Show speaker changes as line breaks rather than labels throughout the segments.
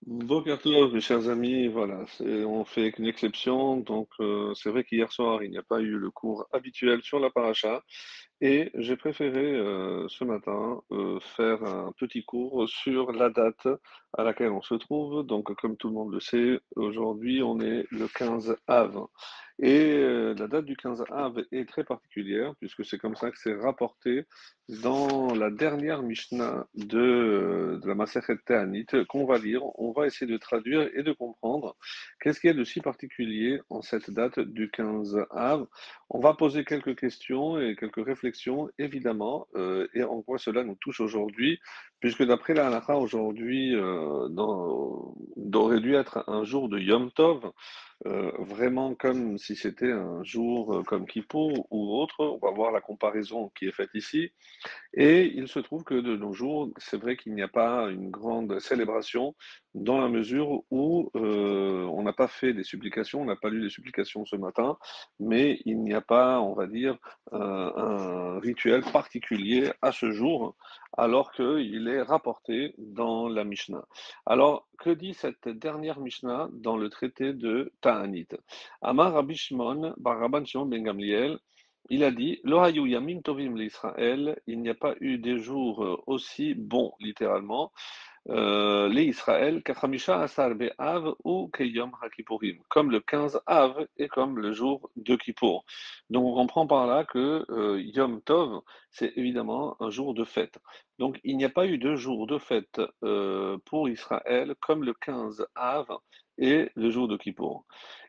Boker Tov, mes chers amis, voilà, on fait qu'une exception. Donc, c'est vrai qu'hier soir, il n'y a pas eu le cours habituel sur la paracha. Et j'ai préféré ce matin faire un petit cours sur la date à laquelle on se trouve. Donc, comme tout le monde le sait, aujourd'hui, on est le 15 Av. Et la date du 15 Av est très particulière, puisque c'est comme ça que c'est rapporté dans la dernière Mishnah de la Masechet Ta'anit qu'on va lire. On va essayer de traduire et de comprendre qu'est-ce qu'il y a de si particulier en cette date du 15 Av. On va poser quelques questions et quelques réflexions, évidemment, et en quoi cela nous touche aujourd'hui, puisque d'après la halakha, aujourd'hui, aurait dû être un jour de Yom Tov, vraiment comme si c'était un jour comme Kippour ou autre. On va voir la comparaison qui est faite ici. Et il se trouve que de nos jours, c'est vrai qu'il n'y a pas une grande célébration dans la mesure où on n'a pas fait des supplications, on n'a pas lu les supplications ce matin, mais il n'y a pas, on va dire, un rituel particulier à ce jour, alors qu'il est rapporté dans la Mishnah. Alors, que dit cette dernière Mishnah dans le traité de Ta'anit? Amar Rabbi Shimon, bar Rabban Shimon ben Gamliel, il a dit, Lo hayu yamim tovim l'Israël, il n'y a pas eu des jours aussi bons, littéralement, les Israël, kachamisha asar be'av ou keyom haKippurim, comme le 15 Av et comme le jour de Kippour. Donc on comprend par là que Yom Tov, c'est évidemment un jour de fête. Donc il n'y a pas eu de jour de fête pour Israël comme le 15 Av et le jour de Kippour.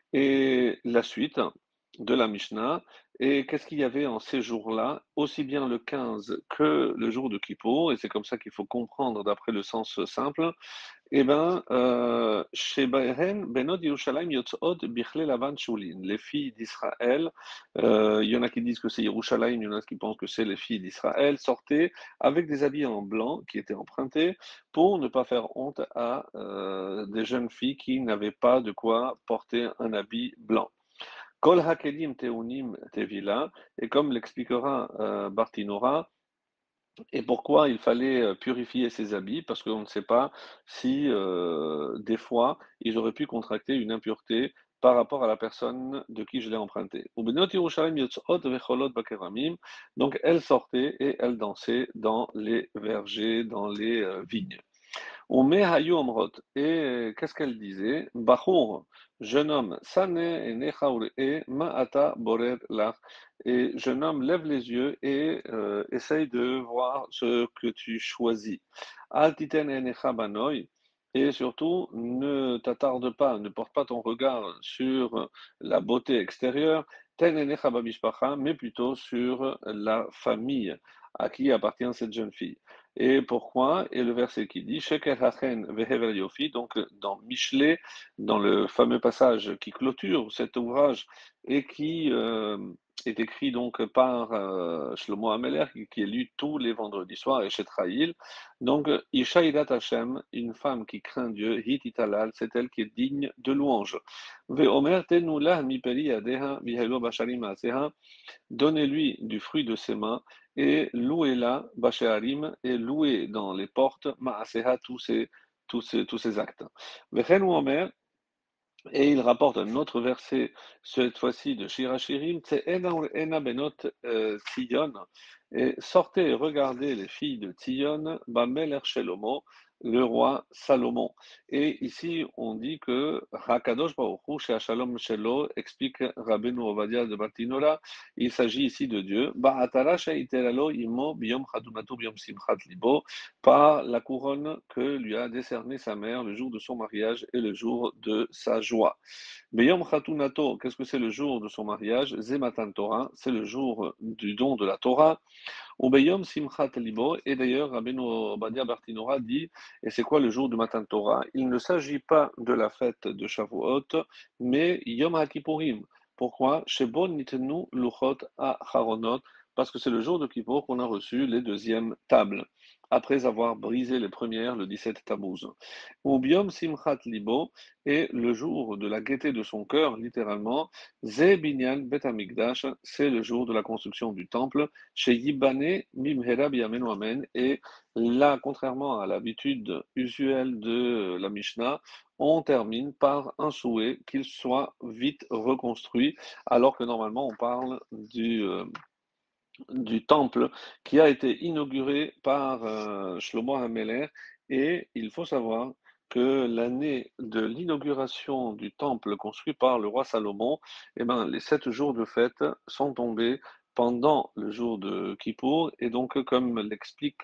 Et la suite de la Mishnah, et qu'est-ce qu'il y avait en ces jours-là, aussi bien le 15 que le jour de Kippour, et c'est comme ça qu'il faut comprendre d'après le sens simple, eh bien, chez Behen, Benod Yerushalayim Yotzot Bichle Lavan Shulin, les filles d'Israël, il y en a qui disent que c'est Yerushalayim, il y en a qui pensent que c'est les filles d'Israël, sortaient avec des habits en blanc qui étaient empruntés pour ne pas faire honte à des jeunes filles qui n'avaient pas de quoi porter un habit blanc. Kol hakelim teunim tevila, et comme l'expliquera Bartinora, et pourquoi il fallait purifier ses habits, parce qu'on ne sait pas si des fois ils auraient pu contracter une impureté par rapport à la personne de qui je l'ai emprunté. Ubenot Yerushalayim yotzot vecholot bakeramim, donc elles sortaient et elles dansaient dans les vergers, dans les vignes. On met Hayu Omrot. Et qu'est-ce qu'elle disait? Bachour, jeune homme, Sane et Nechaur et Ma'ata Borer Lach. Et jeune homme, lève les yeux et essaye de voir ce que tu choisis. Altiten Enecha Banoï. Et surtout, ne t'attarde pas, ne porte pas ton regard sur la beauté extérieure, Ten Enecha Bamishpacha, mais plutôt sur la famille à qui appartient cette jeune fille. Et pourquoi? Et le verset qui dit, Sheker Hachen Vehever Yofi, donc dans Michelet, dans le fameux passage qui clôture cet ouvrage et qui est écrit donc par Shlomo Ameler, qui est lu tous les vendredis soirs, et Shetraïl. Donc, Isha Idat Hashem, une femme qui craint Dieu, Hit Italal, c'est elle qui est digne de louange. Ve'omer Tenu lah miperi yadeha vihelo basharim maaseha, donnez-lui du fruit de ses mains et louez-la, Bachéarim, et louez dans les portes, Maaseha, tous ces actes. Vechen ou Omer, et il rapporte un autre verset, cette fois-ci de Shirachirim, c'est Ena Benot Tzion, et sortez et regardez les filles de Tzion, Bameler Shelomo, le roi Salomon. Et ici, on dit que Hakadosh Baruch Hu, Shalom Shelo, explique Rabbeinu Ovadia de Bartinola, il s'agit ici de Dieu, Ba'atara Sheiteralo Imo Biyom Chatunatu Biyom Simchat Libo, par la couronne que lui a décerné sa mère le jour de son mariage et le jour de sa joie. Beyom Khatunato, qu'est-ce que c'est le jour de son mariage? Zematan Torah, c'est le jour du don de la Torah. Ou Beyom Simchat Libo, et d'ailleurs, Rabbeinu Obadia Bartinora dit, et c'est quoi le jour du Matan Torah? Il ne s'agit pas de la fête de Shavuot, mais Yom HaKippurim. Pourquoi? Shebon Nitenu Luchot Acharonot, parce que c'est le jour de Kippour qu'on a reçu les deuxièmes tables. après avoir brisé les premières le 17 Tammuz. Ou Biom Simchat Libo, et le jour de la gaieté de son cœur, littéralement, Ze Binyan Bet Hamikdash, c'est le jour de la construction du temple, chez Yibane Mimhera Biyamenu Amen, et là, contrairement à l'habitude usuelle de la Mishnah, on termine par un souhait qu'il soit vite reconstruit, alors que normalement on parle du temple qui a été inauguré par Shlomo HaMelech, et il faut savoir que l'année de l'inauguration du temple construit par le roi Salomon, eh ben, les 7 jours de fête sont tombés pendant le jour de Kippour, et donc comme l'explique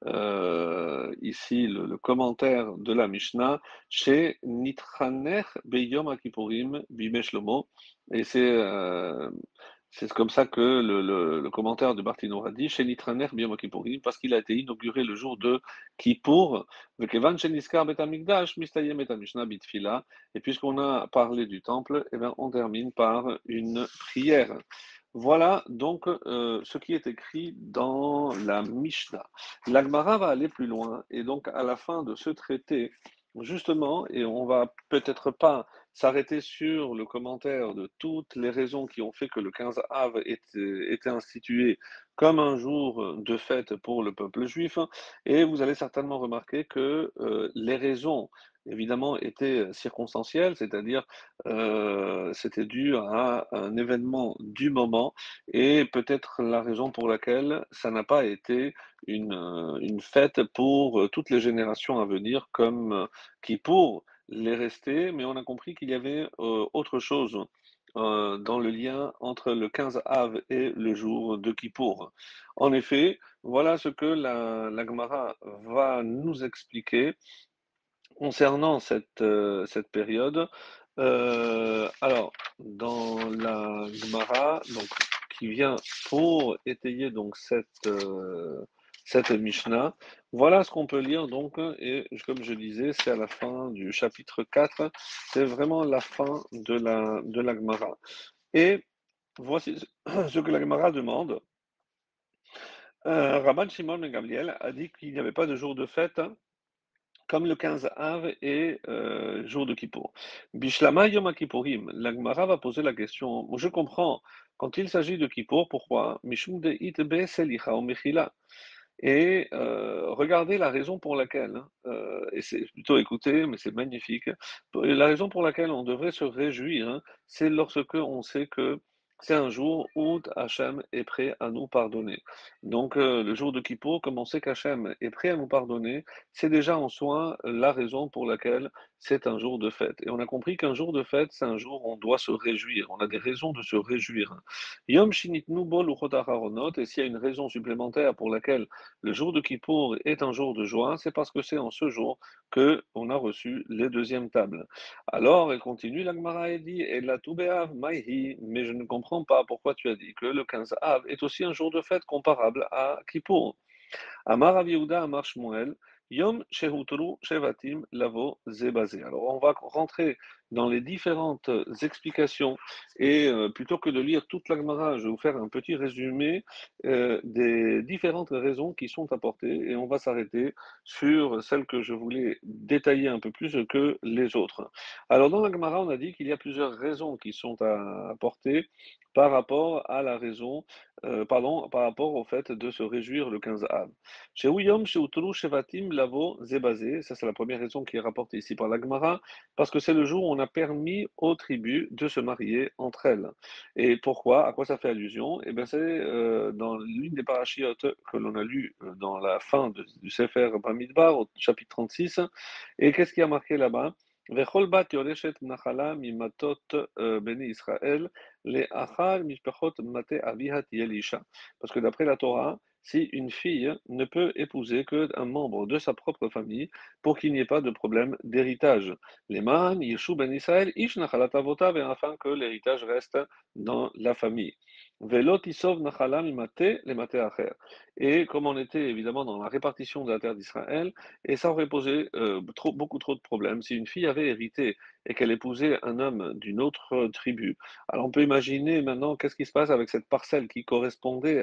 ici le commentaire de la Mishnah, chez Nitraner Beyom HaKippurim Bimei Shlomo, et c'est comme ça que le commentaire de Barthénois a dit chez Nitraner Biyom Kippourim, parce qu'il a été inauguré le jour de Kippour, Vekevan Sheniskar Bet Hamikdash, Mistayem Et Hamishna Bitfila, et puisqu'on a parlé du temple, eh bien, on termine par une prière. Voilà donc ce qui est écrit dans la Mishnah. L'Agmara va aller plus loin, et donc à la fin de ce traité, justement, et on va peut-être pas s'arrêter sur le commentaire de toutes les raisons qui ont fait que le 15 Av était institué comme un jour de fête pour le peuple juif, et vous allez certainement remarquer que les raisons, évidemment, étaient circonstancielles, c'est-à-dire c'était dû à un événement du moment, et peut-être la raison pour laquelle ça n'a pas été une fête pour toutes les générations à venir, comme Kippour l'est resté, mais on a compris qu'il y avait autre chose dans le lien entre le 15 Av et le jour de Kippour. En effet, voilà ce que la Gemara va nous expliquer concernant cette période. Alors, dans la Gemara, donc, qui vient pour étayer donc cette Mishnah, voilà ce qu'on peut lire donc, et comme je disais, c'est à la fin du chapitre 4, c'est vraiment la fin de la Gemara. Et voici ce que la Gemara demande. Rabban Shimon ben Gamliel a dit qu'il n'y avait pas de jour de fête comme le 15 Av et jour de Kippour. Bishlama Yom Kippourim, la Gemara va poser la question. Je comprends, quand il s'agit de Kippour, pourquoi? Mishum de itbe selicha ou mechila. Et regardez la raison pour laquelle, hein, et c'est plutôt écoutez, mais c'est magnifique. La raison pour laquelle on devrait se réjouir, hein, c'est lorsque on sait que c'est un jour où Hachem est prêt à nous pardonner. Donc le jour de Kippour, comme on sait qu'Hachem est prêt à nous pardonner, c'est déjà en soi la raison pour laquelle c'est un jour de fête. Et on a compris qu'un jour de fête, c'est un jour où on doit se réjouir. On a des raisons de se réjouir, hein. Yom Shinitnu Bo Luchot Aharonot, et s'il y a une raison supplémentaire pour laquelle le jour de Kippour est un jour de joie, c'est parce que c'est en ce jour que on a reçu les deuxièmes tables. Alors, elle continue, la Gemara et dit, et la Toubéav Maïhi, mais je ne comprends pas pourquoi tu as dit que le 15 Av est aussi un jour de fête comparable à Kippour. Amar Rav Yehuda, Amar Shmuel, Yom Shehutru Shevatim Lavo Zebazé. Alors, on va rentrer dans les différentes explications, et plutôt que de lire toute la Gemara, je vais vous faire un petit résumé des différentes raisons qui sont apportées, et on va s'arrêter sur celles que je voulais détailler un peu plus que les autres. Alors, dans la Gemara, on a dit qu'il y a plusieurs raisons qui sont à apporter par rapport à la raison, pardon, par rapport au fait de se réjouir le 15 Av. Chez Yom, chez Uturu, Shevatim, Lavo, Zebazé, ça c'est la première raison qui est rapportée ici par la Gemara, parce que c'est le jour où on a permis aux tribus de se marier entre elles. Et pourquoi? À quoi ça fait allusion? Eh bien, c'est dans l'une des parachiotes que l'on a lu dans la fin du Sefer Bamidbar, au chapitre 36. Et qu'est-ce qui a marqué là-bas? Vechol bat yoreshet nachala mimatot beni Israël le'achar mishpachot mate avihat yelisha. Parce que d'après la Torah, si une fille ne peut épouser qu'un membre de sa propre famille pour qu'il n'y ait pas de problème d'héritage. Les man, Yeshu ben Israël, ish nachalat avotav, et afin que l'héritage reste dans la famille. Velo tisov nachala mimate le mate acher. Et comme on était évidemment dans la répartition de la terre d'Israël, et ça aurait posé beaucoup trop de problèmes. Si une fille avait hérité et qu'elle épousait un homme d'une autre tribu, alors on peut imaginer maintenant qu'est-ce qui se passe avec cette parcelle qui correspondait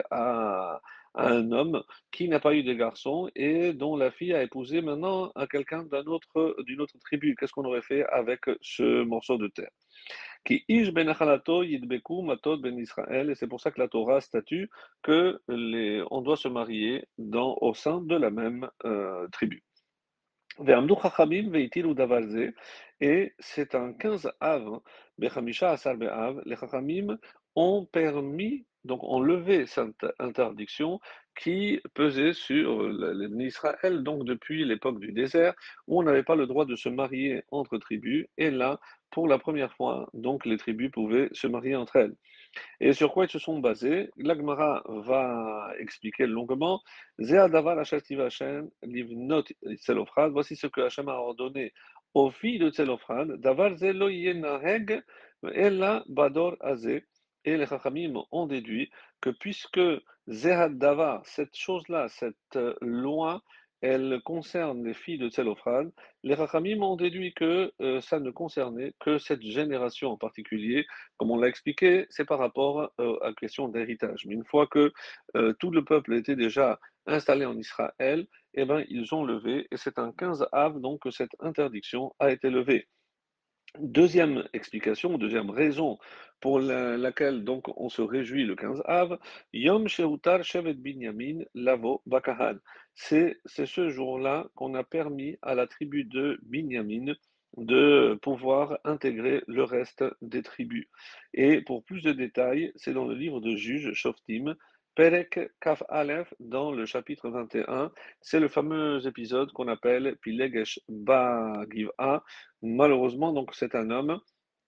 à un homme qui n'a pas eu de garçon et dont la fille a épousé maintenant à quelqu'un d'une autre tribu. Qu'est-ce qu'on aurait fait avec ce morceau de terre? Qui ish ben achalato yidbeku matot ben Israël, et c'est pour ça que la Torah statue que on doit se marier au sein de la même tribu. Ve'amdu chachamim ve'itilu davar ze, et c'est un 15 av, hein, bechamisha asar be'av, les chachamim ont permis, donc ont levé cette interdiction qui pesait sur l'Israël, donc depuis l'époque du désert, où on n'avait pas le droit de se marier entre tribus, et là, pour la première fois, donc les tribus pouvaient se marier entre elles. Et sur quoi ils se sont basés? L'Agmara va expliquer longuement. Zéadavar Hashem Hashem livnot Tzelophrad. Voici ce que Hashem a ordonné aux filles de Tzelophrad. Davar zelo yenaheg ella bador azé. Et les Chachamim ont déduit que puisque Zehad Davar, cette chose-là, cette loi, elle concerne les filles de Tzelophrad, les Chachamim ont déduit que ça ne concernait que cette génération en particulier. Comme on l'a expliqué, c'est par rapport à la question d'héritage. Mais une fois que tout le peuple était déjà installé en Israël, eh ben, ils ont levé, et c'est un 15 av donc que cette interdiction a été levée. Deuxième explication, deuxième raison pour laquelle donc on se réjouit le 15 Av, Yom Sheutar Shevet Binyamin Lavo Bakahan. C'est ce jour-là qu'on a permis à la tribu de Binyamin de pouvoir intégrer le reste des tribus. Et pour plus de détails, c'est dans le livre de Juges, Shoftim, Perek Kaf Aleph, dans le chapitre 21. C'est le fameux épisode qu'on appelle Pilegesh Ba Giv'a. Malheureusement, donc, c'est un homme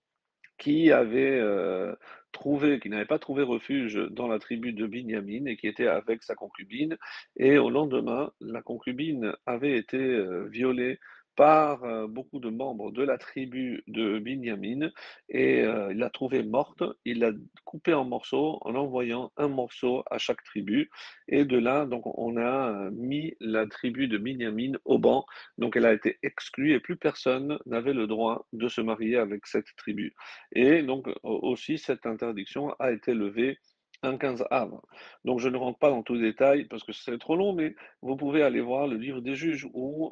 qui avait qui n'avait pas trouvé refuge dans la tribu de Binyamin et qui était avec sa concubine. Et au lendemain, la concubine avait été violée par beaucoup de membres de la tribu de Binyamin et il l'a trouvée morte. Il l'a coupée en morceaux en envoyant un morceau à chaque tribu. Et de là, donc, on a mis la tribu de Binyamin au banc. Donc, elle a été exclue et plus personne n'avait le droit de se marier avec cette tribu. Et donc aussi, cette interdiction a été levée un 15 av. Donc je ne rentre pas dans tout le détail parce que c'est trop long, mais vous pouvez aller voir le livre des juges où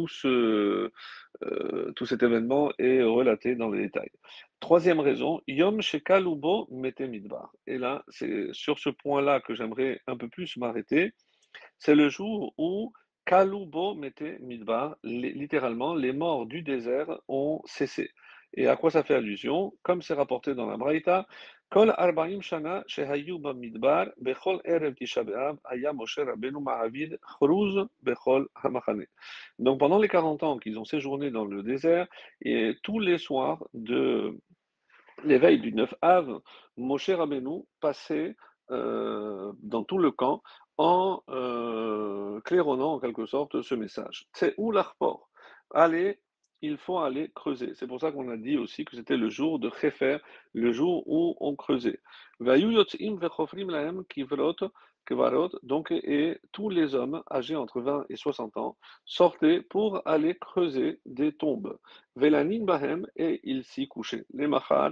tout cet événement est relaté dans les détails. Troisième raison, Yom Shekalubo Mete Midbar. Et là, c'est sur ce point-là que j'aimerais un peu plus m'arrêter. C'est le jour où Kalubo Mete Midbar, littéralement, les morts du désert ont cessé. Et à quoi ça fait allusion? Comme c'est rapporté dans la Braïta, Kol Arbaim Shana Shehayu Bamidbar, Bechol Erev Tisha B'Av, Haya Moshe Rabbeinu Ma'avid, Chruz Bechol Hamachane. Donc pendant les 40 ans qu'ils ont séjourné dans le désert, et tous les soirs de l'éveil du 9 Av, Moshe Rabbeinu passait dans tout le camp en claironnant en quelque sorte ce message. C'est où l'arport? Allez, il faut aller creuser. C'est pour ça qu'on a dit aussi que c'était le jour de Khefer, le jour où on creusait. Vayu yotzim vechofrim lahem kivrot kevarot, donc, et tous les hommes âgés entre 20 et 60 ans sortaient pour aller creuser des tombes. Velanin bahem, et ils s'y couchaient. Les machar,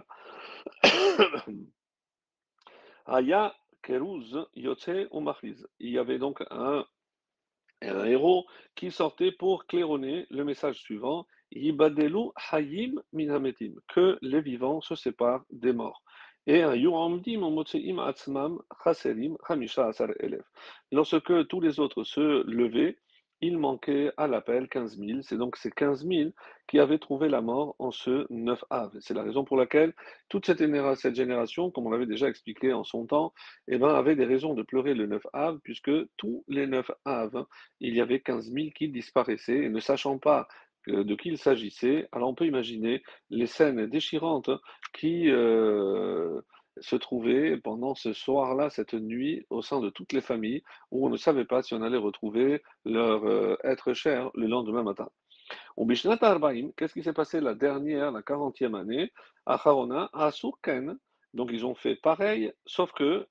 Aya Keruz Yotze Umachriz. Il y avait donc un héros qui sortait pour claironner le message suivant: Yibadelu Hayim Minametim, que les vivants se séparent des morts. Et un Yuamdim Motseim Atzmam Chaserim Hamisha Asar Elef. Lorsque tous les autres se levaient, il manquait à l'appel 15 000. C'est donc ces 15 000 qui avaient trouvé la mort en ce 9 av. C'est la raison pour laquelle toute cette génération, comme on l'avait déjà expliqué en son temps, eh ben, avait des raisons de pleurer le 9 av, puisque tous les 9 av, il y avait 15 000 qui disparaissaient, et ne sachant pas de qui il s'agissait, alors on peut imaginer les scènes déchirantes qui se trouvaient pendant ce soir-là, cette nuit, au sein de toutes les familles, où on ne savait pas si on allait retrouver leur être cher le lendemain matin. Au Bishnat Arbaïm, qu'est-ce qui s'est passé la dernière, la 40e année? Acharona, Asur Ken, Donc ils ont fait pareil, sauf que,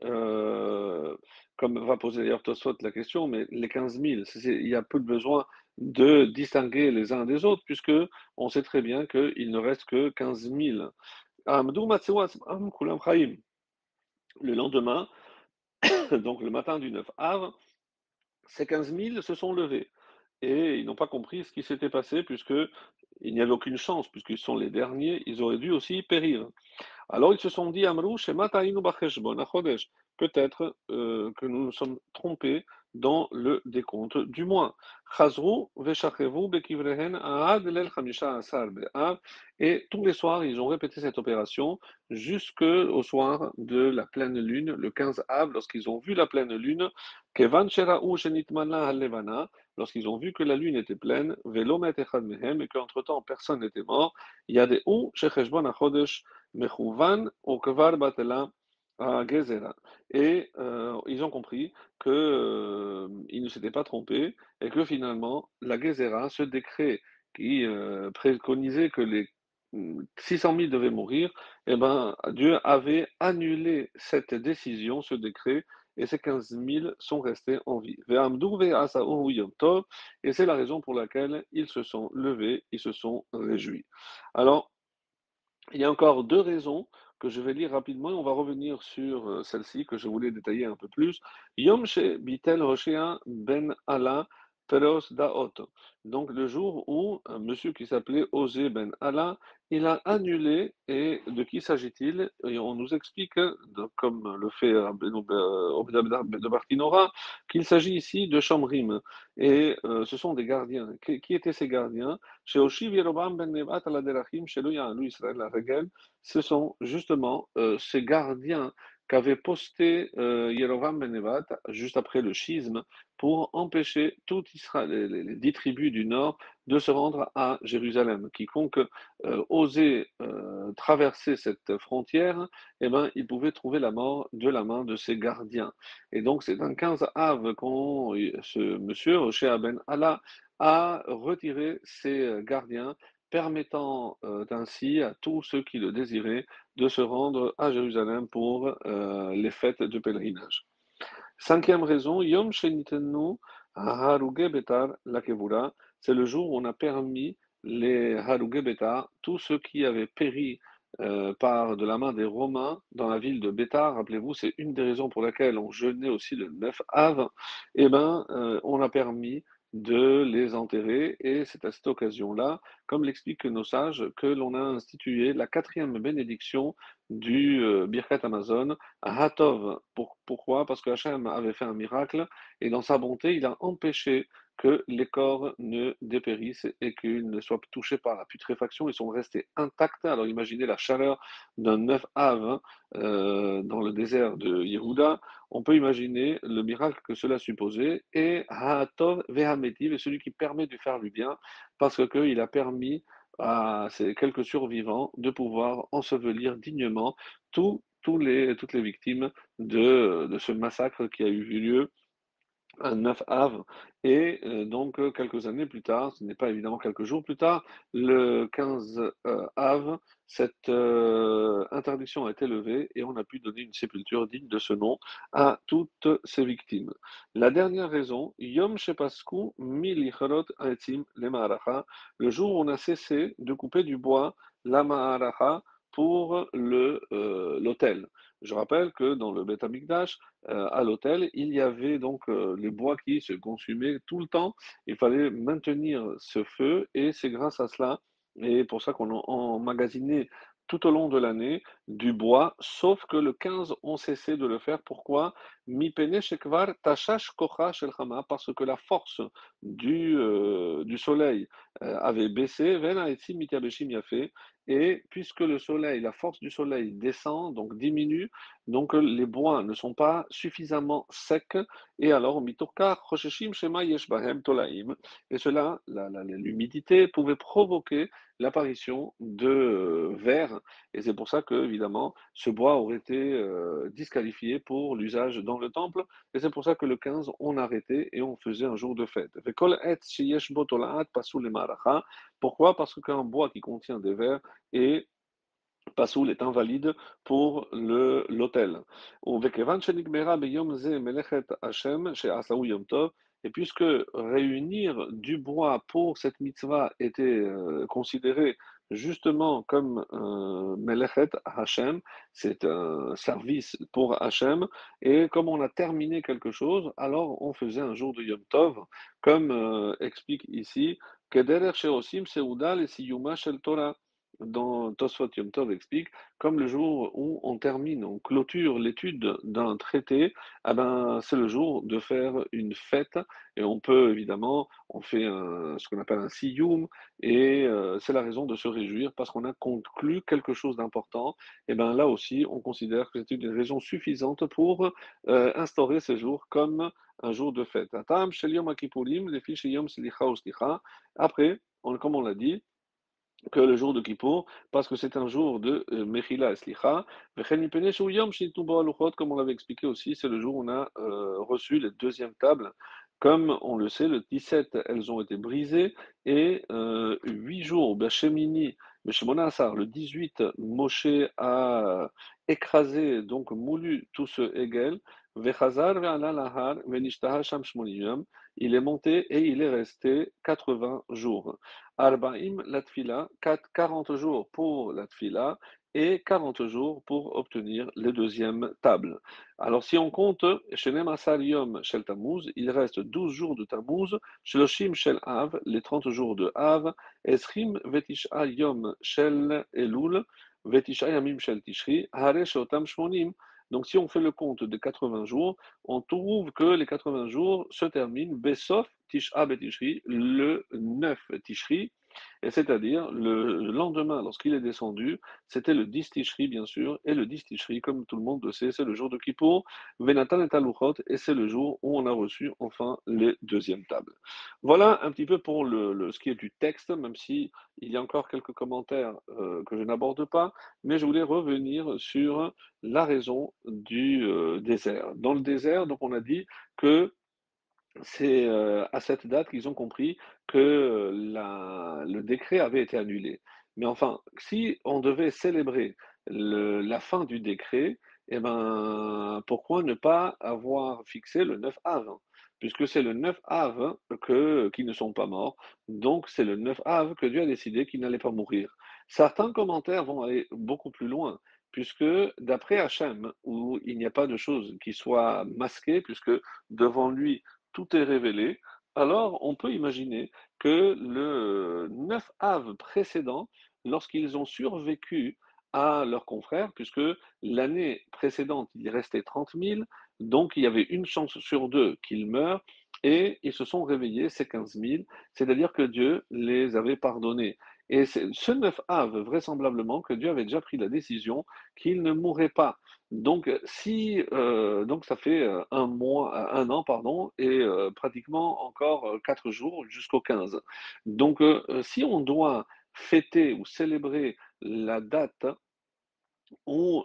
comme va poser d'ailleurs Tosfot la question, mais les 15 000, il y a peu de besoin de distinguer les uns des autres, puisque on sait très bien qu'il ne reste que 15 000. Amdou Matseou Am Kulam Chaim. Le lendemain, donc le matin du 9 Av, ces 15 000 se sont levés et ils n'ont pas compris ce qui s'était passé, puisque il n'y avait aucune chance, puisqu'ils sont les derniers, ils auraient dû aussi périr. Alors ils se sont dit, Amrou, Shema Ta'inu Bacheshbon HaChodesh. Peut-être que nous nous sommes trompés dans le décompte du mois. Chazrou Veshachevu Bekivrehen Aad Lel Chamisha Asar Be'av. Et tous les soirs, ils ont répété cette opération jusqu'au soir de la pleine lune, le 15 Av, lorsqu'ils ont vu la pleine lune. Kevan Shera'u Shenitmana Halevana. Lorsqu'ils ont vu que la lune était pleine, Velomet Echad Mehem, et qu'entre-temps personne n'était mort. Il y a des ou Shecheshbon HaChodesh Mechouvan au Kvar Batela à Gezerah. Et ils ont compris que, ils ne s'étaient pas trompés et que finalement, la Gezerah, ce décret qui préconisait que les 600 000 devaient mourir, eh ben, Dieu avait annulé cette décision, ce décret, et ces 15 000 sont restés en vie. Ve'amdou ve'asa'u yom tov. Et c'est la raison pour laquelle ils se sont levés, ils se sont réjouis. Alors, il y a encore deux raisons que je vais lire rapidement et on va revenir sur celle-ci que je voulais détailler un peu plus. Yom she bitel Hoshea ben Allah Peros Daot. Donc le jour où un monsieur qui s'appelait Osé ben Allah, il a annulé, et de qui s'agit-il? Et on nous explique, comme le fait Obed de Bartinora, qu'il s'agit ici de Shomrim. Et ce sont des gardiens. Qui étaient ces gardiens? Chez Oshiv Yerobam ben Nevat ala derachim shelo ya'alu Israël la regel, ce sont justement ces gardiens qu'avait posté Yerovam ben Nevat juste après le schisme pour empêcher tout Israël, les 10 tribus du nord, de se rendre à Jérusalem. Quiconque osait traverser cette frontière, eh ben, il pouvait trouver la mort de la main de ses gardiens. Et donc c'est un 15 Av quand ce monsieur, Hoshea ben Allah, a retiré ses gardiens, permettant ainsi à tous ceux qui le désiraient de se rendre à Jérusalem pour les fêtes de pèlerinage. Cinquième raison, Yom Shenitenu Haruge Betar Lakevura, c'est le jour où on a permis les Haruge Betar, tous ceux qui avaient péri par de la main des Romains dans la ville de Bétar. Rappelez-vous, c'est une des raisons pour laquelle on jeûnait aussi le 9 Av. Eh ben, on a permis de les enterrer, et c'est à cette occasion-là, comme l'expliquent nos sages, que l'on a institué la quatrième bénédiction du Birkat Amazon, Hatov. Pourquoi? Parce que Hachem avait fait un miracle, et dans sa bonté, il a empêché que les corps ne dépérissent et qu'ils ne soient touchés par la putréfaction. Ils sont restés intacts. Alors imaginez la chaleur d'un 9 Av, hein, dans le désert de Yehuda. On peut imaginer le miracle que cela supposait. Et Hatov Vehametiv est celui qui permet de faire du bien, parce qu'il a permis à ces quelques survivants de pouvoir ensevelir dignement toutes les victimes de ce massacre qui a eu lieu un 9 Av. Et donc, quelques années plus tard, ce n'est pas évidemment quelques jours plus tard, le 15 Av, cette interdiction a été levée et on a pu donner une sépulture digne de ce nom à toutes ces victimes. La dernière raison, Yom Shepasku Milicharot Aetzim le Maharacha, le jour où on a cessé de couper du bois la Maharacha pour l'autel. Je rappelle que dans le Beth Amikdash, à l'hôtel, il y avait donc les bois qui se consumaient tout le temps. Il fallait maintenir ce feu, et c'est grâce à cela, et pour ça qu'on a emmagasiné tout au long de l'année du bois, sauf que le 15, on cessait de le faire. Pourquoi? Mi pene shekvar tashash kocha shel chama, parce que la force du soleil avait baissé, ven haetzim mityabeshim yafe, et puisque le soleil, la force du soleil descend, donc diminue, donc les bois ne sont pas suffisamment secs, et alors mitorkar chosheshim shema yesh bahem tolaim, et cela, l'humidité pouvait provoquer l'apparition de vers, et c'est pour ça que évidemment ce bois aurait été disqualifié pour l'usage dans le temple, et c'est pour ça que le 15 on arrêtait et on faisait un jour de fête. Vekol et sheyesh bo tolaat pasul le maracha. Pourquoi? Parce qu'un bois qui contient des vers est Pasoul est invalide pour l'autel. Ou vekevan shenigmera beyom ze melechet Hashem she'asahu yom tov. Et puisque réunir du bois pour cette mitzvah était considéré justement comme melechet Hashem, c'est un service pour Hashem, et comme on a terminé quelque chose, alors on faisait un jour de Yom Tov, comme explique ici, kederer she'osim seuda le siyuma shel Torah. Dans Tosfot Yom Tov explique, comme le jour où on termine, on clôture l'étude d'un traité, ah ben, c'est le jour de faire une fête, et on peut évidemment, on fait ce qu'on appelle un siyum, et c'est la raison de se réjouir parce qu'on a conclu quelque chose d'important. Et ben là aussi, on considère que c'est une raison suffisante pour instaurer ce jour comme un jour de fête. Atam shel Yom HaKippurim, lefi sheyom selicha uslicha. Après, comme on l'a dit, que le jour de Kippour, parce que c'est un jour de Mechila et Slicha. Vechen ipene shu yom shenitu bo haluchot, comme on l'avait expliqué aussi, c'est le jour où on a reçu les deuxièmes tables. Comme on le sait, le 17, elles ont été brisées, et 8 jours, Bashemini, Beshemona Asar, le 18, Moshe a écrasé, donc moulu tout ce Hegel, Vechazar ve'ala lahar, ve'nishtaha sham shmoni yom, il est monté et il est resté 80 jours. Arbaim la tfila, 40 jours pour la tfila et 40 jours pour obtenir les deuxièmes tables. Alors si on compte, Shenem Asar Yom Shel Tammuz, il reste 12 jours de Tammuz, Shloshim Shel Av, les 30 jours de Av, Esrim Vetisha Yom Shel Elul, Vetisha Yamim Shel Tishri, Hare Shotam Shmonim. Donc si on fait le compte des 80 jours, on trouve que les 80 jours se terminent Besof Tisha Betishri, le 9 Tishri, et c'est-à-dire le lendemain, lorsqu'il est descendu, c'était le 10 Tishri, bien sûr, et le 10 Tishri, comme tout le monde le sait, c'est le jour de Kippour, Venatan et Aluchot, et c'est le jour où on a reçu enfin les deuxièmes tables. Voilà un petit peu pour ce qui est du texte, même si il y a encore quelques commentaires que je n'aborde pas, mais je voulais revenir sur la raison du désert. Dans le désert, donc on a dit que c'est à cette date qu'ils ont compris que le décret avait été annulé. Mais enfin, si on devait célébrer la fin du décret, eh ben, pourquoi ne pas avoir fixé le 9 Av? Puisque c'est le 9 Av qui ne sont pas morts, donc c'est le 9 Av que Dieu a décidé qu'ils n'allaient pas mourir. Certains commentaires vont aller beaucoup plus loin, puisque d'après Hachem, où il n'y a pas de choses qui soient masquées, puisque devant lui, tout est révélé, alors on peut imaginer que le 9 Av précédent, lorsqu'ils ont survécu à leurs confrères, puisque l'année précédente, il restait 30 000, donc il y avait une chance sur deux qu'ils meurent, et ils se sont réveillés, ces 15 000, c'est-à-dire que Dieu les avait pardonnés. Et c'est ce 9 Av, vraisemblablement, que Dieu avait déjà pris la décision qu'ils ne mourraient pas. Donc, si, donc ça fait un mois, un an, pardon, et pratiquement encore 4 jours jusqu'au 15. Donc, si on doit fêter ou célébrer la date où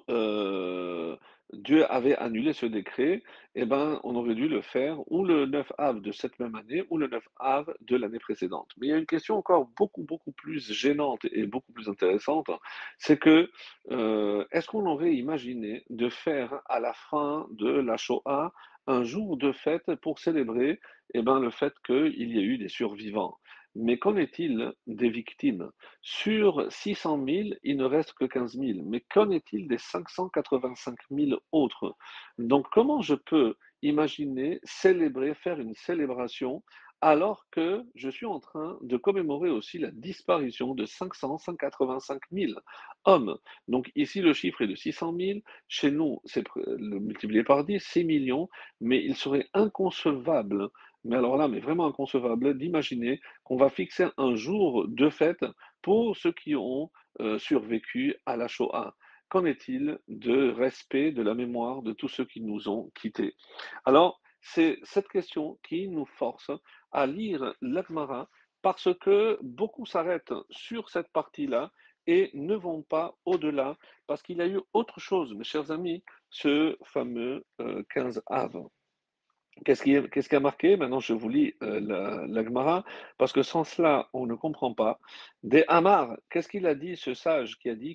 Dieu avait annulé ce décret, eh ben, on aurait dû le faire ou le 9 Av de cette même année ou le 9 Av de l'année précédente. Mais il y a une question encore beaucoup, beaucoup plus gênante et beaucoup plus intéressante, c'est que est-ce qu'on aurait imaginé de faire à la fin de la Shoah un jour de fête pour célébrer eh ben, le fait qu'il y a eu des survivants? Mais qu'en est-il des victimes? Sur 600 000, il ne reste que 15 000. Mais qu'en est-il des 585 000 autres? Donc, comment je peux imaginer célébrer, faire une célébration, alors que je suis en train de commémorer aussi la disparition de 585 000 hommes? Donc, ici, le chiffre est de 600 000. Chez nous, c'est le multiplié par 10, 6 millions. Mais il serait inconcevable, mais alors là, mais vraiment inconcevable, d'imaginer qu'on va fixer un jour de fête pour ceux qui ont survécu à la Shoah. Qu'en est-il de respect de la mémoire de tous ceux qui nous ont quittés? Alors, c'est cette question qui nous force à lire l'Agmara parce que beaucoup s'arrêtent sur cette partie-là et ne vont pas au-delà parce qu'il y a eu autre chose, mes chers amis, ce fameux 15 Av. Qu'est-ce qui a marqué? Maintenant, je vous lis la Gemara, parce que sans cela, on ne comprend pas. Des Amar, qu'est-ce qu'il a dit, ce sage qui a dit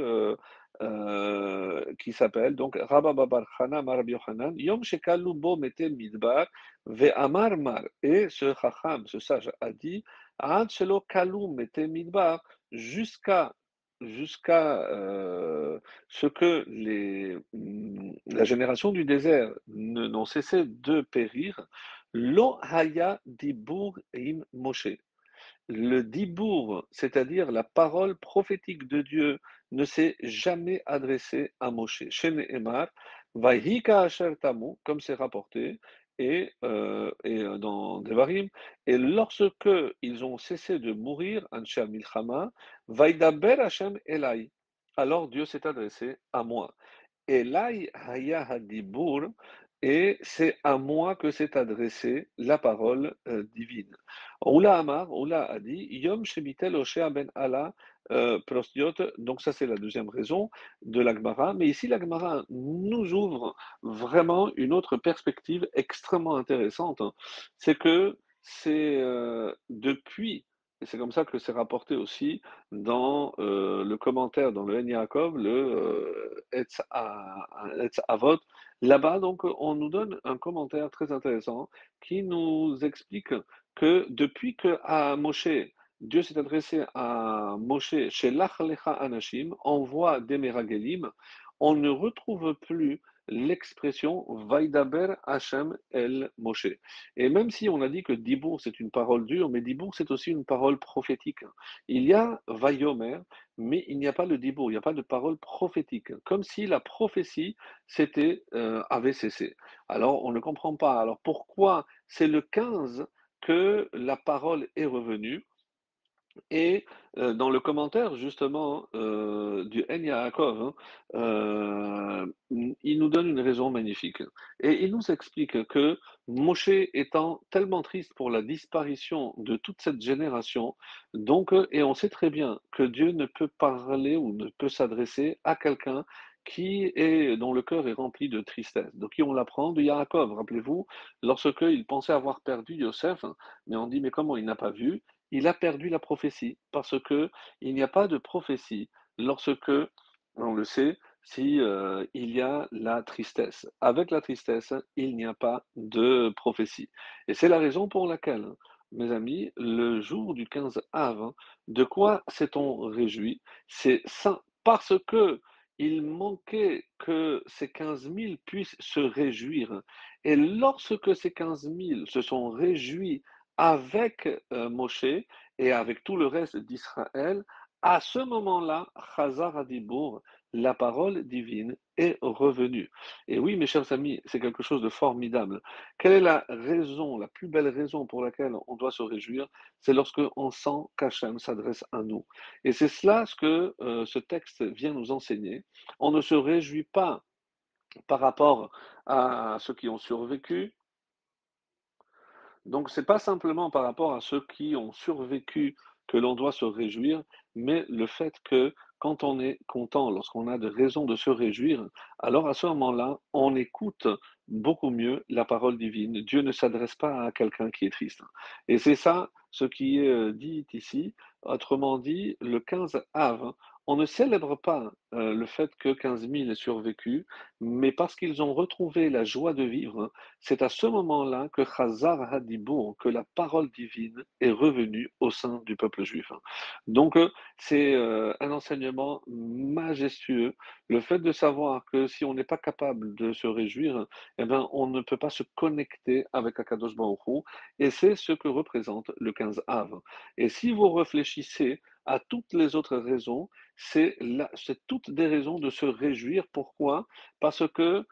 qui s'appelle donc Rabba Babar Chana Mar Rabbi Yochanan, Yom Shekalu Bo Mete Midbar, Ve Amar Mar. Et ce Chacham, ce sage, a dit Ad Shelo Kalu Mete Midbar, jusqu'à ce que la génération du désert n'ont cessé de périr, lo haya dibur im Moshe. Le dibour, c'est-à-dire la parole prophétique de Dieu, ne s'est jamais adressée à Moshe. Chez Nehemar, Vahika Asher Tamu, comme c'est rapporté, dans Devarim, et lorsque ils ont cessé de mourir, Ansha Milchama, Vaidaber Hashem Elai. Alors Dieu s'est adressé à moi. Elai haya hadibur, et c'est à moi que s'est adressée la parole divine. Oula Amar, Oula a dit, Yom Shemitel Hoshea ben Allah prostiot, donc ça c'est la deuxième raison de l'Agmara, mais ici l'Agmara nous ouvre vraiment une autre perspective extrêmement intéressante, hein. C'est que c'est depuis, et c'est comme ça que c'est rapporté aussi dans le commentaire dans le En Yaakov, le Etz Avot. Là-bas, donc, on nous donne un commentaire très intéressant qui nous explique que depuis que à Moshe, Dieu s'est adressé à Moshe, chez Lecha Anashim, envoie des Meragelim, on ne retrouve plus l'expression Vaidaber Hashem el Moshe. Et même si on a dit que Dibour c'est une parole dure, mais Dibour c'est aussi une parole prophétique. Il y a Vayomer, mais il n'y a pas le Dibour, il n'y a pas de parole prophétique, comme si la prophétie avait cessé. Alors on ne comprend pas. Alors pourquoi c'est le 15 que la parole est revenue? Et dans le commentaire justement du En Yaakov, hein, il nous donne une raison magnifique. Et il nous explique que Moshe étant tellement triste pour la disparition de toute cette génération, donc, et on sait très bien que Dieu ne peut parler ou ne peut s'adresser à quelqu'un dont le cœur est rempli de tristesse. Donc, qui on l'apprend de Yaakov. Rappelez-vous, lorsque il pensait avoir perdu Yosef, hein, mais on dit, mais comment il n'a pas vu? Il a perdu la prophétie, parce que il n'y a pas de prophétie lorsque, on le sait, si il y a la tristesse. Avec la tristesse, il n'y a pas de prophétie. Et c'est la raison pour laquelle, mes amis, le jour du 15 Av, de quoi s'est-on réjoui? C'est ça, parce que il manquait que ces 15 000 puissent se réjouir. Et lorsque ces 15 000 se sont réjouis avec Moshe et avec tout le reste d'Israël, à ce moment-là, Chazar Adibour, la parole divine, est revenue. Et oui, mes chers amis, c'est quelque chose de formidable. Quelle est la raison, la plus belle raison pour laquelle on doit se réjouir? C'est lorsque on sent qu'Hachem s'adresse à nous. Et c'est cela ce que ce texte vient nous enseigner. On ne se réjouit pas par rapport à ceux qui ont survécu, donc, c'est pas simplement par rapport à ceux qui ont survécu que l'on doit se réjouir, mais le fait que quand on est content, lorsqu'on a des raisons de se réjouir, alors à ce moment-là, on écoute beaucoup mieux la parole divine. Dieu ne s'adresse pas à quelqu'un qui est triste. Et c'est ça ce qui est dit ici. Autrement dit, le 15 Av, on ne célèbre pas le fait que 15 000 aient survécu, mais parce qu'ils ont retrouvé la joie de vivre, c'est à ce moment-là que Chazar Hadibour, que la parole divine est revenue au sein du peuple juif. Donc, c'est un enseignement majestueux. Le fait de savoir que si on n'est pas capable de se réjouir, eh ben, on ne peut pas se connecter avec Akadosh Baruch Hu, et c'est ce que représente le 15 Av. Et si vous réfléchissez à toutes les autres raisons, c'est toutes des raisons de se réjouir. Pourquoi? Parce que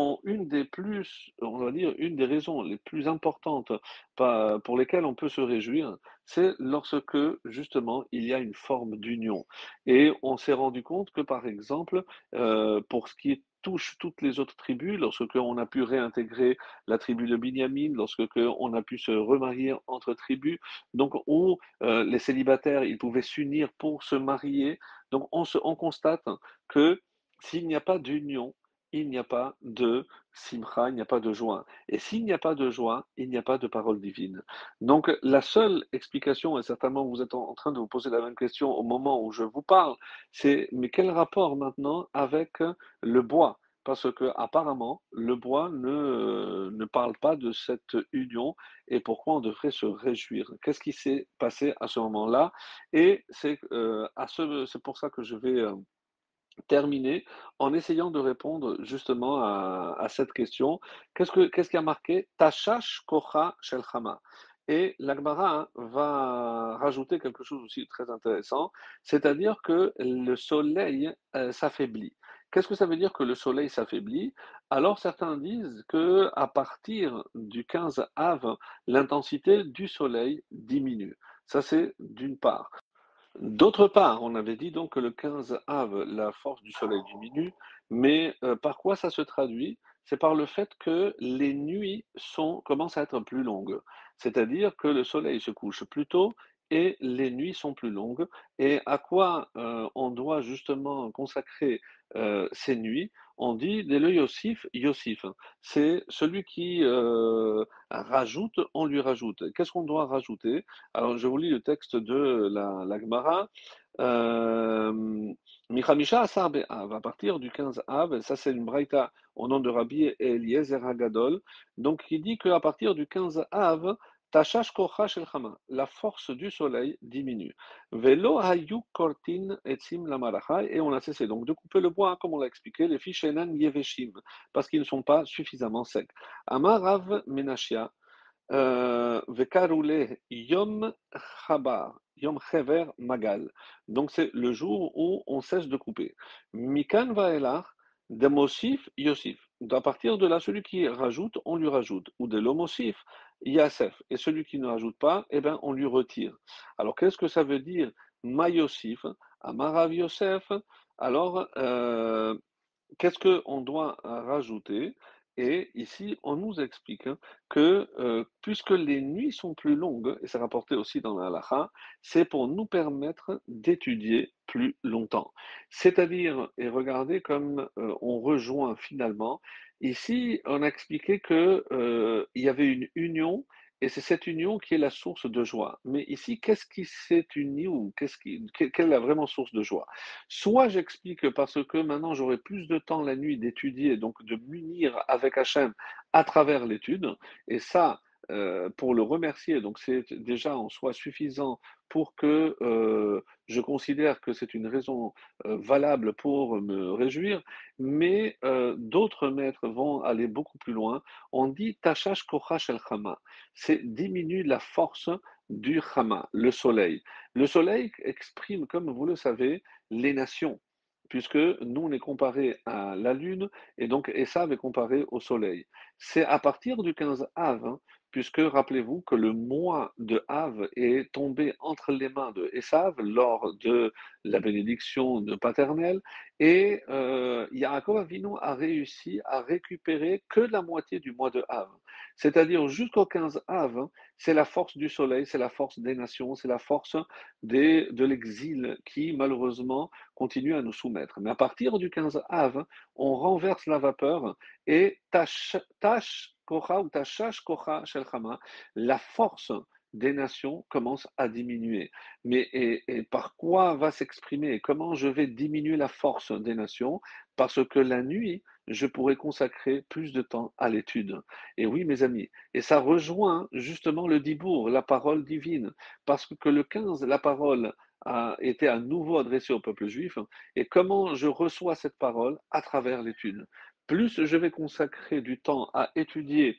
on va dire, une des raisons les plus importantes pour lesquelles on peut se réjouir, c'est lorsque, justement, il y a une forme d'union. Et on s'est rendu compte que, par exemple, pour ce qui touche toutes les autres tribus, lorsque on a pu réintégrer la tribu de Binyamin, lorsque on a pu se remarier entre tribus, donc où les célibataires, ils pouvaient s'unir pour se marier. Donc on constate que s'il n'y a pas d'union, il n'y a pas de simcha, il n'y a pas de joie. Et s'il n'y a pas de joie, il n'y a pas de parole divine. Donc, la seule explication, et certainement vous êtes en train de vous poser la même question au moment où je vous parle, c'est mais quel rapport maintenant avec le bois? Parce que apparemment, le bois ne parle pas de cette union et pourquoi on devrait se réjouir. Qu'est-ce qui s'est passé à ce moment-là? Et c'est pour ça que je vais terminer en essayant de répondre justement à cette question. Qu'est-ce qui a marqué? Tashash kocha shel Chama. Et la Gemara, hein, va rajouter quelque chose aussi de très intéressant, c'est-à-dire que le soleil s'affaiblit. Qu'est-ce que ça veut dire que le soleil s'affaiblit? Alors certains disent que à partir du 15 Av, l'intensité du soleil diminue. Ça c'est d'une part. D'autre part, on avait dit donc que le 15 Av, la force du soleil diminue, mais par quoi ça se traduit? C'est par le fait que les nuits commencent à être plus longues. C'est-à-dire que le soleil se couche plus tôt et les nuits sont plus longues. Et à quoi on doit justement consacrer ces nuits? On dit dès le Yossif, Yossif. C'est celui qui rajoute, on lui rajoute. Qu'est-ce qu'on doit rajouter? Alors, je vous lis le texte de la Gemara. Michamisha Asar Be'av, à partir du 15 Av, ça c'est une braïta au nom de Rabbi Eliezer Hagadol, donc qui dit qu'à partir du 15 Av, Tashash Kocha Shel Chama, la force du soleil diminue. Velo Hayu Kortin Etzim Lamaracha, et on a cessé donc de couper le bois, comme on l'a expliqué, les fiches Enan Yeveshim, parce qu'ils ne sont pas suffisamment secs. Amarav Menashia, Vekaroulé Yom Chabar, Yom Chever Magal. Donc c'est le jour où on cesse de couper. Mikan Vaelach, de Mosif Yosif. À partir de là, celui qui rajoute, on lui rajoute. Ou de l'Omosif, Yasef. Et celui qui ne rajoute pas, eh ben, on lui retire. Alors qu'est-ce que ça veut dire Mayosif, Amarav Yosef. Alors, qu'est-ce qu'on doit rajouter? Et ici, on nous explique hein, que puisque les nuits sont plus longues, et c'est rapporté aussi dans la halakha, c'est pour nous permettre d'étudier plus longtemps. C'est-à-dire, et regardez comme on rejoint finalement, ici, on a expliqué que il y avait une union, et c'est cette union qui est la source de joie. Mais ici, qu'est-ce qui s'est uni ou quelle est la vraiment source de joie? Soit j'explique parce que maintenant j'aurai plus de temps la nuit d'étudier, donc de m'unir avec Hachem à travers l'étude, et ça, pour le remercier, donc c'est déjà en soi suffisant pour que je considère que c'est une raison valable pour me réjouir, mais d'autres maîtres vont aller beaucoup plus loin. On dit Tashash Kochash el Chama, c'est diminue la force du Chama, le soleil. Le soleil exprime, comme vous le savez, les nations, puisque nous, on est comparé à la Lune, et donc Esav est comparé au Soleil. C'est à partir du 15 Av, hein, puisque rappelez-vous que le mois de Av est tombé entre les mains de Esav lors de la bénédiction de paternelle, et Yaakov Avinu a réussi à récupérer que la moitié du mois de Av. C'est-à-dire jusqu'au 15 Av, hein, c'est la force du soleil, c'est la force des nations, c'est la force de l'exil qui, malheureusement, continue à nous soumettre. Mais à partir du 15 Av, on renverse la vapeur et Tash Kocha ou Tashash Kocha Shel Chama, la force des nations commence à diminuer. Mais et par quoi va s'exprimer et comment je vais diminuer la force des nations? Parce que la nuit, je pourrais consacrer plus de temps à l'étude. Et oui, mes amis, et ça rejoint justement le Dibour, la parole divine, parce que le 15, la parole a été à nouveau adressée au peuple juif, et comment je reçois cette parole à travers l'étude. Plus je vais consacrer du temps à étudier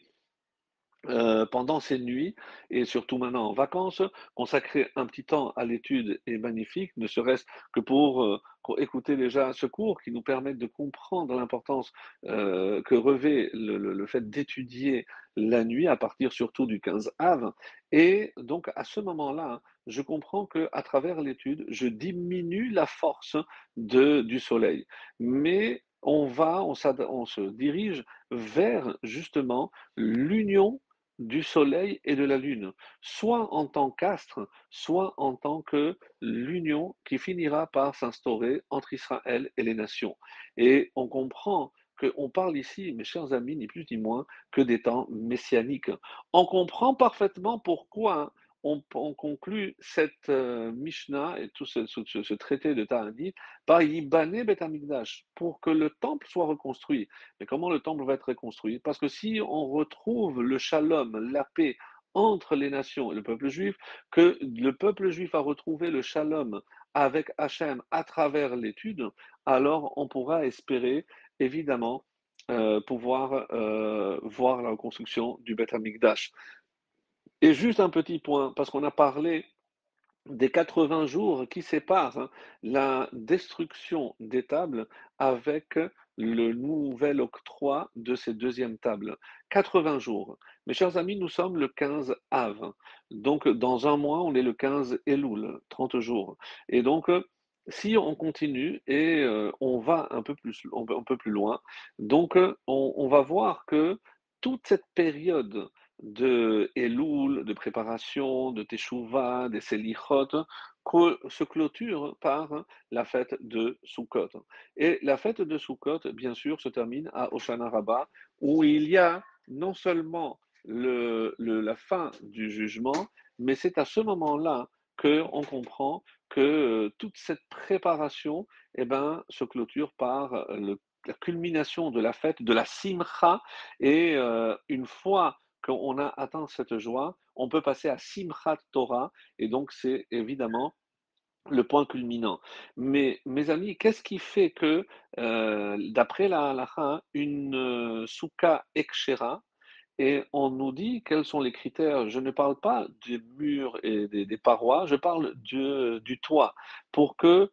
pendant ces nuits, et surtout maintenant en vacances, consacrer un petit temps à l'étude est magnifique, ne serait-ce que pour écouter déjà ce cours qui nous permet de comprendre l'importance que revêt le fait d'étudier la nuit à partir surtout du 15 Av. Et donc à ce moment-là, hein, je comprends que à travers l'étude, je diminue la force du soleil. Mais on se dirige vers justement l'union du soleil et de la lune, soit en tant qu'astre, soit en tant que l'union qui finira par s'instaurer entre Israël et les nations. Et on comprend qu'on parle ici, mes chers amis, ni plus ni moins que des temps messianiques. On comprend parfaitement pourquoi on conclut cette Mishnah et tout ce traité de Ta'anit par Yibane Bet Hamikdash, pour que le temple soit reconstruit. Mais comment le temple va être reconstruit? Parce que si on retrouve le shalom, la paix entre les nations et le peuple juif, que le peuple juif a retrouvé le shalom avec Hachem à travers l'étude, alors on pourra espérer évidemment pouvoir voir la reconstruction du Beth Amikdash. Et juste un petit point, parce qu'on a parlé des 80 jours qui séparent la destruction des tables avec le nouvel octroi de ces deuxièmes tables. 80 jours. Mes chers amis, nous sommes le 15 Av. Donc, dans un mois, on est le 15 Elul, 30 jours. Et donc, si on continue et on va un peu plus loin, donc on va voir que toute cette période de Elul, de préparation, de Teshuvah, des Selichot, se clôture par la fête de Sukkot. Et la fête de Sukkot, bien sûr, se termine à Hoshana Rabbah, où il y a non seulement la fin du jugement, mais c'est à ce moment-là qu'on comprend que toute cette préparation se clôture par la culmination de la fête, de la Simcha, et une fois qu'on a atteint cette joie, on peut passer à Simchat Torah, et donc c'est évidemment le point culminant. Mais mes amis, qu'est-ce qui fait que, d'après la halakha, une souka ekshera, et on nous dit quels sont les critères. Je ne parle pas des murs et des parois, je parle du toit. Pour que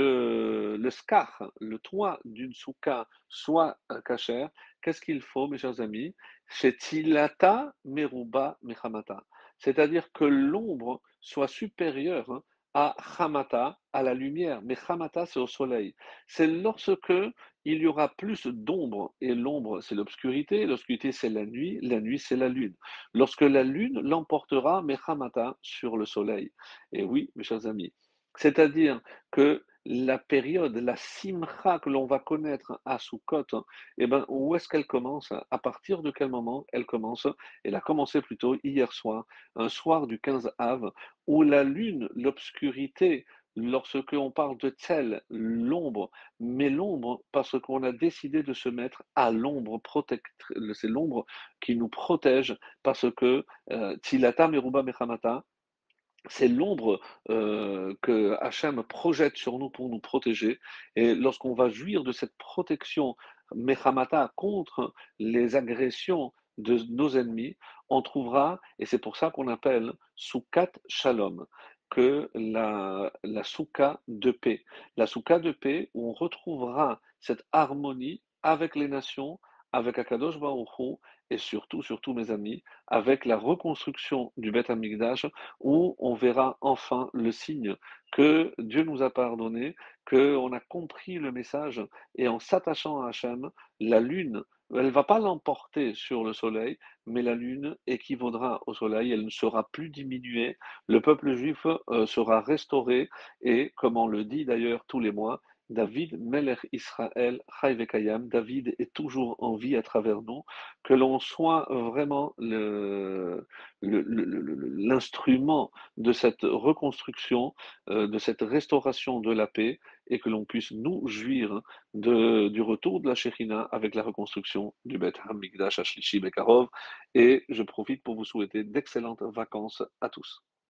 le skach, le toit d'une souka, soit kasher, qu'est-ce qu'il faut, mes chers amis? C'est tilata meruba mechamata. C'est-à-dire que l'ombre soit supérieure à chamata, à la lumière. Mais chamata, c'est au soleil. C'est lorsque il y aura plus d'ombre, et l'ombre, c'est l'obscurité, c'est la nuit, c'est la lune. Lorsque la lune l'emportera, Mechamata, sur le soleil. Et oui, mes chers amis, c'est-à-dire que la période, la simcha que l'on va connaître à Sukkot, où est-ce qu'elle commence? À partir de quel moment elle commence? Elle a commencé plutôt hier soir, un soir du 15 Av, où la lune, l'obscurité, lorsque on parle de tel, l'ombre, mais l'ombre, parce qu'on a décidé de se mettre à l'ombre protectrice, c'est l'ombre qui nous protège, parce que Tilata Meruba Mechamata, c'est l'ombre que Hachem projette sur nous pour nous protéger. Et lorsqu'on va jouir de cette protection Mechamata contre les agressions de nos ennemis, on trouvera, et c'est pour ça qu'on appelle Soukat Shalom, que la souka de paix. La souka de paix où on retrouvera cette harmonie avec les nations, avec Akadosh Baruch Hu, et surtout, surtout mes amis, avec la reconstruction du Beth Amikdash, où on verra enfin le signe que Dieu nous a pardonné, qu'on a compris le message, et en s'attachant à Hachem, la lune, elle ne va pas l'emporter sur le soleil, mais la lune équivaudra au soleil, elle ne sera plus diminuée, le peuple juif sera restauré, et comme on le dit d'ailleurs tous les mois, David, Melech Israël, Chai Vekayam, David est toujours en vie à travers nous, que l'on soit vraiment l'instrument de cette reconstruction, de cette restauration de la paix, et que l'on puisse nous jouir du retour de la Shekhinah avec la reconstruction du Beth Hamikdash Ashlishi Bekarov. Et je profite pour vous souhaiter d'excellentes vacances à tous.